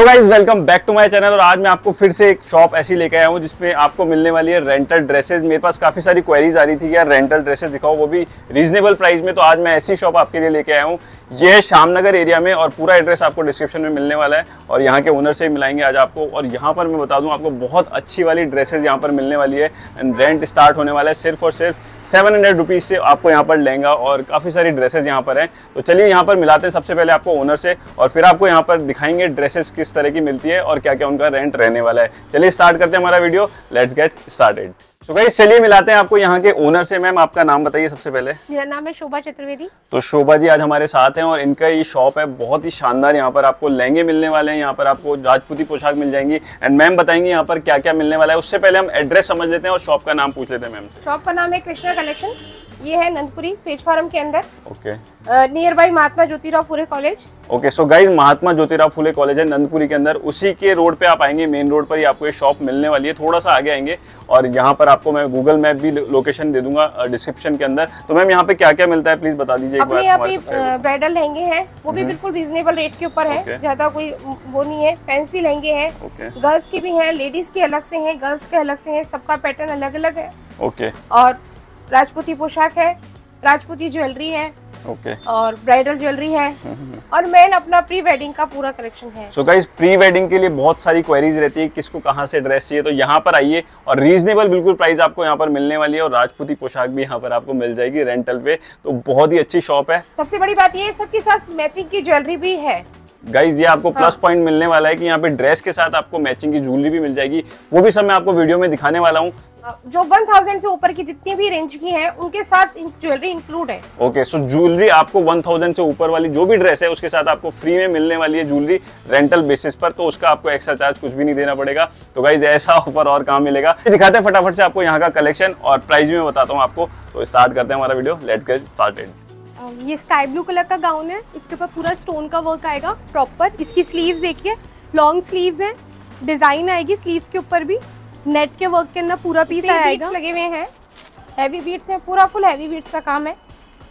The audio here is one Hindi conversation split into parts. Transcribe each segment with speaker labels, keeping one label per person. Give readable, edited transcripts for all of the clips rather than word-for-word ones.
Speaker 1: Hello guys, welcome back to my channel. और आज मैं आपको फिर से एक शॉप ऐसी लेके आया हूँ जिसमें आपको मिलने वाली है रेंटल ड्रेसेस। मेरे पास काफ़ी सारी क्वेरीज आ रही थी कि यार रेंटल ड्रेसेस दिखाओ, वो भी रीजनेबल प्राइस में। तो आज मैं ऐसी शॉप आपके लिए लेके आया हूँ। ये है श्यामनगर एरिया में और पूरा एड्रेस आपको डिस्क्रिप्शन में मिलने वाला है और यहाँ के ओनर से ही मिलाएंगे आज आपको। और यहाँ पर मैं बता दूँ आपको बहुत अच्छी वाली ड्रेसेज यहाँ पर मिलने वाली है एंड रेंट स्टार्ट होने वाला है सिर्फ और सिर्फ 700 रुपीज़ से आपको यहाँ पर लहंगा और काफ़ी सारी ड्रेसेज यहाँ पर हैं। तो चलिए यहाँ पर मिलाते हैं सबसे पहले आपको ओनर से और फिर आपको यहाँ पर दिखाएंगे ड्रेसेस किस तरह की मिलती है और क्या क्या उनका रेंट रहने वाला है। चलिए स्टार्ट करते हैं हमारा video, let's get started. So guys चलिए मिलाते हैं आपको यहाँ के ओनर से। मैम आपका नाम बताइए सबसे पहले।
Speaker 2: मेरा नाम है शोभा चतुर्वेदी।
Speaker 1: तो शोभा जी आज हमारे साथ हैं और इनका ये शॉप है बहुत ही शानदार। यहाँ पर आपको लहंगे मिलने वाले हैं, यहाँ पर आपको राजपूती पोशाक मिल जाएंगी एंड मैम बताएंगी यहाँ पर क्या क्या मिलने वाला है। उससे पहले हम एड्रेस समझ लेते हैं और शॉप का नाम पूछ लेते हैं मैम से।
Speaker 2: शॉप का नाम है कृष्णा कलेक्शन। ये है नंदपुरी स्वेज फार्म के अंदर।
Speaker 1: Okay.
Speaker 2: Nearby Mahatma Jyotirao Phule college.
Speaker 1: Okay so guys Mahatma Jyotirao Phule college है नंदपुरी के अंदर, उसी के रोड पे आप आएंगे, मेन रोड पर ही आपको ये शॉप मिलने वाली है। थोड़ा सा आगे आएंगे और यहाँ पर आपको मैं गूगल मैप भी लोकेशन दे दूंगा डिस्क्रिप्शन के अंदर। तो मैम यहाँ पे क्या क्या मिलता है प्लीज बता दीजिए एक बार।
Speaker 2: यहाँ पे ब्राइडल लहंगे हैं, वो भी बिल्कुल रीजनेबल रेट के ऊपर है, ज्यादा कोई वो नहीं है। फैंसी लहंगे हैं, गर्ल्स के भी हैं, लेडीज के अलग से हैं, गर्ल्स के अलग से हैं, सबका पैटर्न अलग अलग है।
Speaker 1: ओके।
Speaker 2: और राजपूती पोशाक है, राजपूती ज्वेलरी है,
Speaker 1: ओके
Speaker 2: और ब्राइडल ज्वेलरी है और मेन अपना प्री वेडिंग का पूरा कलेक्शन है।
Speaker 1: सो गाइस प्री वेडिंग के लिए बहुत सारी क्वेरीज रहती है किसको कहाँ से ड्रेस चाहिए, तो यहाँ पर आइए और रीजनेबल बिल्कुल प्राइस आपको यहाँ पर मिलने वाली है और राजपूती पोशाक भी यहाँ पर आपको मिल जाएगी रेंटल पे। तो बहुत ही अच्छी शॉप है।
Speaker 2: सबसे बड़ी बात ये है सबके साथ मैचिंग की ज्वेलरी भी है।
Speaker 1: गाइज ये आपको प्लस पॉइंट मिलने वाला है कि यहाँ पे ड्रेस के साथ आपको मैचिंग की ज्वेलरी भी मिल जाएगी, वो भी सब मैं आपको वीडियो में दिखाने वाला हूँ।
Speaker 2: जो 1000 से ऊपर की जितनी भी रेंज की है उनके साथ ज्वेलरी इंक्लूड है।
Speaker 1: ओके सो ज्वेलरी आपको 1000 से ऊपर वाली जो भी ड्रेस है उसके साथ आपको फ्री में मिलने वाली है ज्वेलरी रेंटल बेसिस पर, तो उसका आपको एक्स्ट्रा चार्ज कुछ भी नहीं देना पड़ेगा। तो गाइज ऐसा ऑफर और कहाँ मिलेगा, दिखाते हैं फटाफट से आपको यहाँ का कलेक्शन और प्राइस भी मैं बताता हूँ आपको। तो स्टार्ट करते हैं हमारा वीडियो, लेट्स गेट स्टार्टेड।
Speaker 3: ये स्काई ब्लू कलर का गाउन है, इसके ऊपर पूरा स्टोन का वर्क आएगा प्रॉपर। इसकी स्लीव्स देखिए, लॉन्ग स्लीव्स हैं, डिजाइन आएगी स्लीव्स के ऊपर भी, नेट के वर्क के अंदर पूरा पीस आएगा।
Speaker 2: लगे हुए हैं, हैवी बीट्स हैं, पूरा फुल हैवी बीट्स का काम है।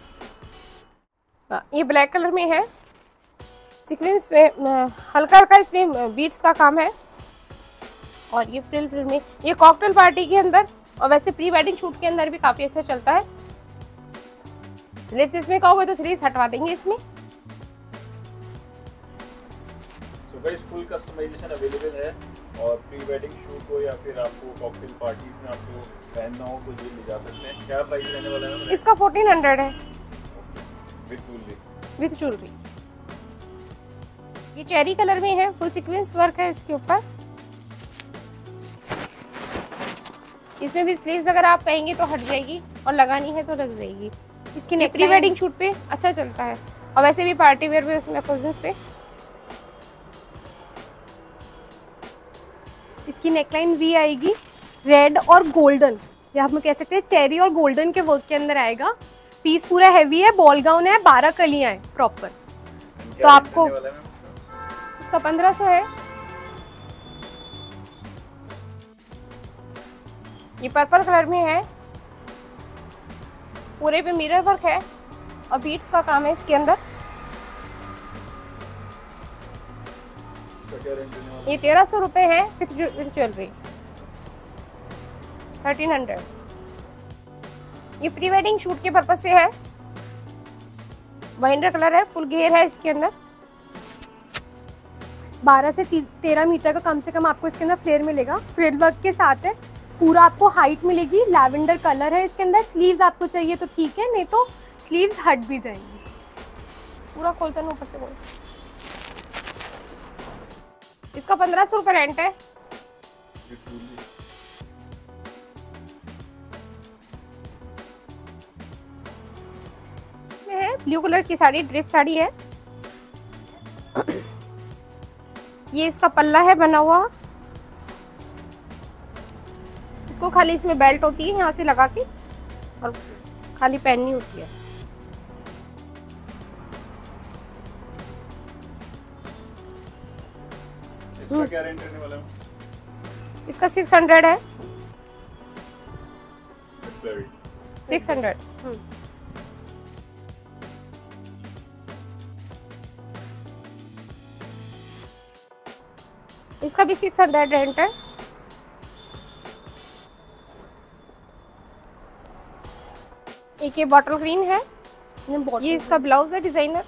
Speaker 2: ये ब्लैक कलर में है, सीक्वेंस में हल्का हल्का इसमें बीट्स का काम है। और ये फ्रिल में, ये कॉकटेल पार्टी के अंदर और वैसे प्री वेडिंग शूट के अंदर भी काफी अच्छा चलता है। स्लीव्स इसमें कहोगे तो स्लीव्स हटवा देंगे इसमें।
Speaker 1: So guys full customisation available है और प्री वेडिंग शूट हो या फिर आपको कॉकटेल पार्टी में आपको पहनना हो तो ये ले जा सकते हैं। क्या प्राइस रहने वाला है
Speaker 2: इसका? 1400 है
Speaker 1: विद ज्वेलरी।
Speaker 2: With jewellery. ये चेरी कलर में है, फुल सीक्वेंस वर्क है इसके ऊपर। इसमें भी स्लीव्स अगर आप कहेंगे तो हट जाएगी और लगानी है तो लग जाएगी। इसकी प्री वेडिंग शूट पे अच्छा चलता है और वैसे भी पार्टी वेयर पे, उसमें ओकेजन्स पे।
Speaker 3: इसकी नेकलाइन वी आएगी रेड और गोल्डन, या हम कह सकते हैं चेरी और गोल्डन के वर्क के अंदर आएगा। पीस पूरा हैवी है, बॉल गाउन है, 12 कलियां हैं प्रॉपर। तो आपको
Speaker 2: इसका 1500 है। ये पर्पल कलर में है, पूरे पे मिरर वर्क है और बीट्स का काम है इसके अंदर। ये 1300 रुपए है विद ज्वेलरी, 1300। ये प्री वेडिंग शूट के पर्पज से है, वाइंडर कलर है, फुल घेर है इसके अंदर।
Speaker 3: 12 से 13 मीटर का कम से कम आपको इसके अंदर फ्लेयर मिलेगा, फ्रिल वर्क के साथ है। पूरा आपको हाइट मिलेगी, लैवेंडर कलर है इसके अंदर। स्लीव्स आपको चाहिए तो ठीक है, नहीं तो स्लीव्स हट भी जाएंगी।
Speaker 2: पूरा खोलते हैं ऊपर से बोल। इसका 1500 रुपए रेंट है। है ब्लू कलर की साड़ी, ड्रिप साड़ी है। ये इसका पल्ला है बना हुआ, इसको खाली इसमें बेल्ट होती है यहाँ से लगा के और खाली पहननी होती है।
Speaker 1: इसका क्या रेंट रहने वाला है?
Speaker 2: इसका 600 है। 600। इसका भी 600 रेंट है। एक ये बॉटल ग्रीन है, ये इसका ब्लाउज है डिजाइनर,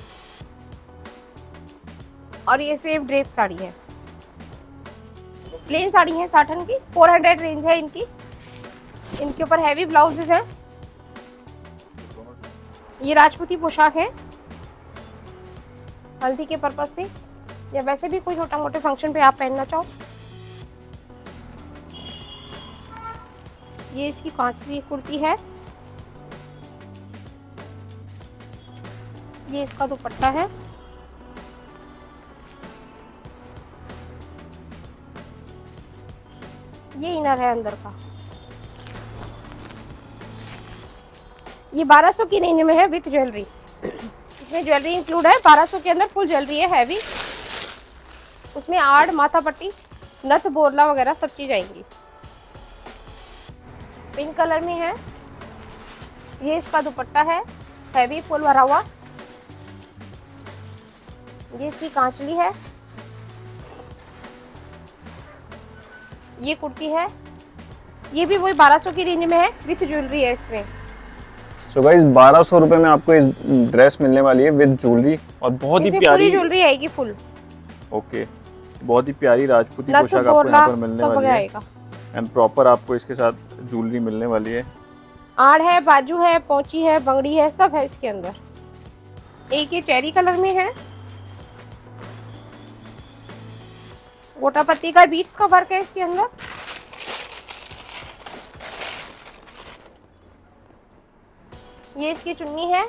Speaker 2: और ये सेम ड्रेप साड़ी है, प्लेन साड़ी है साटन की, 400 रेंज है इनकी। इनके ऊपर हैवी ब्लाउजेस हैं। ये राजपूती पोशाक है, हल्दी के पर्पज से या वैसे भी कोई छोटा मोटे फंक्शन पे आप पहनना चाहो। ये इसकी कांचली कुर्ती है, ये इसका दुपट्टा है, ये इनर है अंदर का। ये 1200 की रेंज में है विथ ज्वेलरी, इसमें ज्वेलरी इंक्लूड है। 1200 के अंदर फुल ज्वेलरी है हैवी, उसमें आड़, माथा पट्टी, नथ, बोरला वगैरह सब चीज आएंगी। पिंक कलर में है, ये इसका दुपट्टा है हैवी फुल भरा हुआ, ये इसकी कांचली है, ये कुर्ती है, ये भी वही 1200 की रेंज में है विथ ज्वेलरी है इसमें।
Speaker 1: सो गाइस 1200 रुपए में आपको इस ड्रेस मिलने वाली है विद ज्वेलरी, और बहुत ही प्यारी
Speaker 2: पूरी ज्वेलरी आएगी फुल।
Speaker 1: ओके, बहुत ही प्यारी राजपूती पोशाक आपको यहाँ पर मिलने वाली है, एंड प्रॉपर आपको इसके साथ ज्वेलरी मिलने वाली है।
Speaker 2: आड़ है, बाजू है, पौची है, बंगड़ी है, सब है इसके अंदर। एक ये चेरी कलर में है, गोटा पत्ती का बीट्स का वर्क है इसके अंदर। ये इसकी चुन्नी है,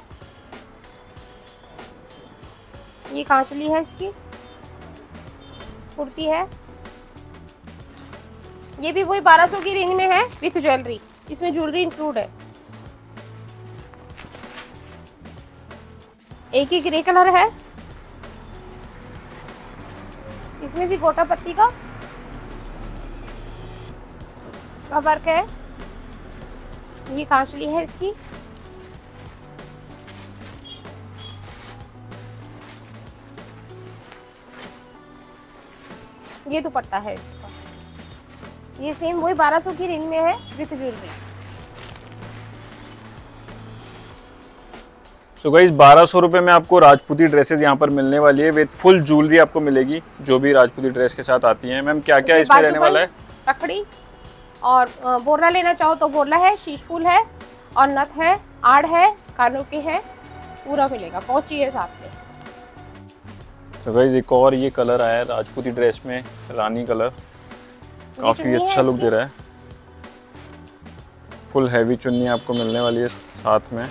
Speaker 2: ये कांचली है इसकी, कुर्ती है, ये भी वही 1200 की रेंज में है विथ ज्वेलरी, इसमें ज्वेलरी इंक्लूड है। एक ही ग्रे कलर है, इसमें भी गोटा पत्ती का वर्क है, ये कांचली है इसकी, ये दुपट्टा है इसका। ये सेम वही 1200 की रेंज में है विथ ज्वेलरी।
Speaker 1: सो गाइस 1200 रुपए में आपको राजपूती ड्रेसेस यहाँ पर मिलने वाली है विद फुल ज्वेलरी आपको मिलेगी, जो भी राजपूती ड्रेस के साथ आती हैं। मैम क्या क्या इसमें रहने वाला है?
Speaker 2: रखड़ी और बोरला लेना चाहो तो बोरला है, शीश फूल है, और नथ है, आड़ है, कानों के है, पूरा मिलेगा, पहुंची है साथ में।
Speaker 1: सो गाइस एक और ये कलर आया है राजपूती ड्रेस में, रानी कलर, काफी अच्छा लुक दे रहा है। फुल हैवी चुन्नी आपको मिलने वाली है साथ में।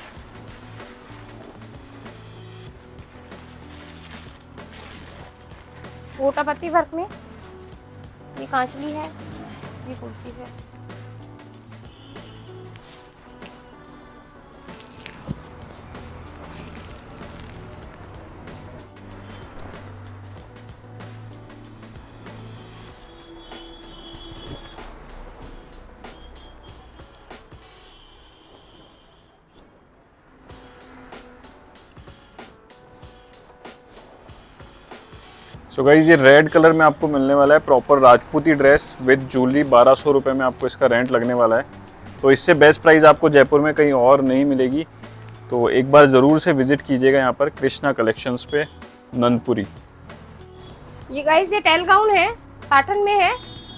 Speaker 2: गोटा पत्ती वर्क में, ये कांचली है, ये कुर्ती है।
Speaker 1: सो गाइस ये रेड कलर में आपको मिलने वाला है प्रॉपर राजपूती ड्रेस विद ज्वेलरी। 1200 रुपये में आपको इसका रेंट लगने वाला है, तो इससे बेस्ट प्राइस आपको जयपुर में कहीं और नहीं मिलेगी। तो एक बार ज़रूर से विजिट कीजिएगा यहाँ पर कृष्णा कलेक्शंस पे, नंदपुरी।
Speaker 2: ये गाइस ये टेल गाउन है, साटन में है,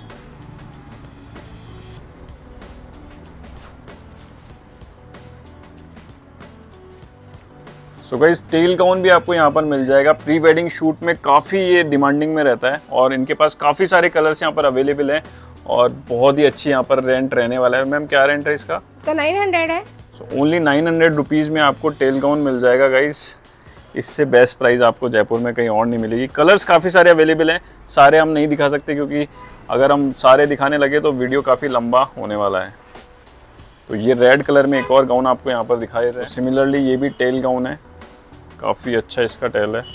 Speaker 1: सो गाइस टेल गाउन भी आपको यहाँ पर मिल जाएगा। प्री वेडिंग शूट में काफ़ी ये डिमांडिंग में रहता है, और इनके पास काफ़ी सारे कलर्स यहाँ पर अवेलेबल हैं, और बहुत ही अच्छी यहाँ पर रेंट रहने वाला है। मैम क्या रेंट है इसका?
Speaker 2: इसका 900 है।
Speaker 1: सो ओनली 900 रुपीज़ में आपको टेल गाउन मिल जाएगा गाइस। इससे बेस्ट प्राइस आपको जयपुर में कहीं और नहीं मिलेगी। कलर्स काफ़ी सारे अवेलेबल हैं, सारे हम नहीं दिखा सकते क्योंकि अगर हम सारे दिखाने लगे तो वीडियो काफ़ी लंबा होने वाला है। तो ये रेड कलर में एक और गाउन आपको यहाँ पर दिखाई दे रहा है। सिमिलरली ये भी टेल गाउन है, काफ़ी अच्छा इसका टेल है,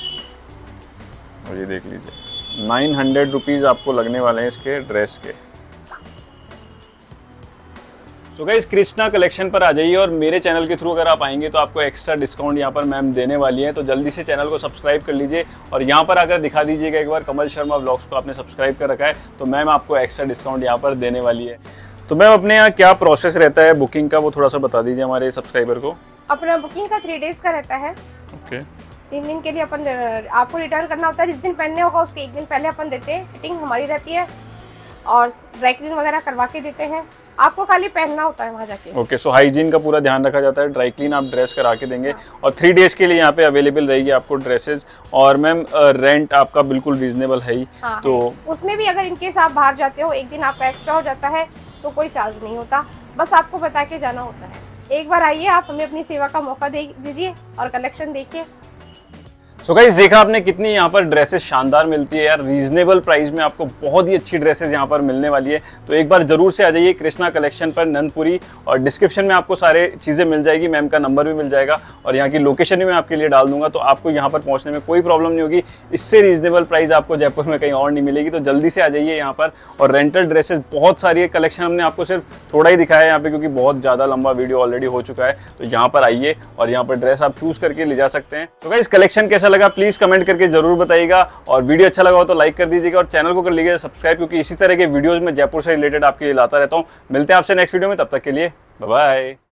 Speaker 1: और ये देख लीजिए 900 रुपीज़ आपको लगने वाले हैं इसके ड्रेस के। तो गाइस कृष्णा कलेक्शन पर आ जाइए और मेरे चैनल के थ्रू अगर आप आएंगे तो आपको एक्स्ट्रा डिस्काउंट यहाँ पर मैम देने वाली है। तो जल्दी से चैनल को सब्सक्राइब कर लीजिए और यहाँ पर आकर दिखा दीजिएगा एक बार कमल शर्मा व्लॉग्स को आपने सब्सक्राइब कर रखा है तो मैम आपको एक्स्ट्रा डिस्काउंट यहाँ पर देने वाली है। तो मैम अपने यहाँ क्या प्रोसेस रहता है बुकिंग का वो थोड़ा सा बता दीजिए हमारे सब्सक्राइबर को।
Speaker 2: अपना बुकिंग का 3 डेज का रहता है।
Speaker 1: ओके
Speaker 2: 3 दिन के लिए अपन आपको रिटर्न करना होता है। जिस दिन पहनने होगा उसके 1 दिन पहले अपन देते हैं। फिटिंग हमारी रहती है और ड्राई क्लीन वगैरह करवा के देते हैं। आपको खाली पहनना होता है वहाँ जाके।
Speaker 1: ओके सो हाइजीन का पूरा ध्यान रखा जाता है। ड्राई क्लीन आप ड्रेस करा के देंगे और 3 डेज के लिए यहाँ पे अवेलेबल रहेगी आपको ड्रेसेस। और मैम रेंट आपका बिल्कुल रीजनेबल है ही।
Speaker 2: हाँ,
Speaker 1: तो
Speaker 2: है। उसमें भी अगर इनकेस आप बाहर जाते हो 1 दिन आपका एक्स्ट्रा हो जाता है तो कोई चार्ज नहीं होता, बस आपको बता के जाना होता है। एक बार आइए, आप हमें अपनी सेवा का मौका दे दीजिए और कलेक्शन देखिए।
Speaker 1: सो गाइस देखा आपने कितनी यहाँ पर ड्रेसेस शानदार मिलती है यार, रीजनेबल प्राइस में आपको बहुत ही अच्छी ड्रेसेस यहाँ पर मिलने वाली है। तो एक बार जरूर से आ जाइए कृष्णा कलेक्शन पर नंदपुरी और डिस्क्रिप्शन में आपको सारे चीज़ें मिल जाएगी, मैम का नंबर भी मिल जाएगा और यहाँ की लोकेशन भी मैं आपके लिए डाल दूंगा। तो आपको यहाँ पर पहुँचने में कोई प्रॉब्लम नहीं होगी। इससे रीजनेबल प्राइस आपको जयपुर में कहीं और नहीं मिलेगी। तो जल्दी से आ जाइए यहाँ पर। और रेंटल ड्रेसेस बहुत सारी है, कलेक्शन हमने आपको सिर्फ थोड़ा ही दिखाया है यहाँ पे क्योंकि बहुत ज़्यादा लंबा वीडियो ऑलरेडी हो चुका है। तो यहाँ पर आइए और यहाँ पर ड्रेस आप चूज करके ले जा सकते हैं। तो गाइस कलेक्शन कैसा लगा प्लीज़ कमेंट करके जरूर बताइएगा और वीडियो अच्छा लगा हो तो लाइक कर दीजिएगा और चैनल को कर लीजिएगा सब्सक्राइब क्योंकि इसी तरह के वीडियोस में जयपुर से रिलेटेड आपके लिए लाता रहता हूं। मिलते हैं आपसे नेक्स्ट वीडियो में, तब तक के लिए बाय बाय।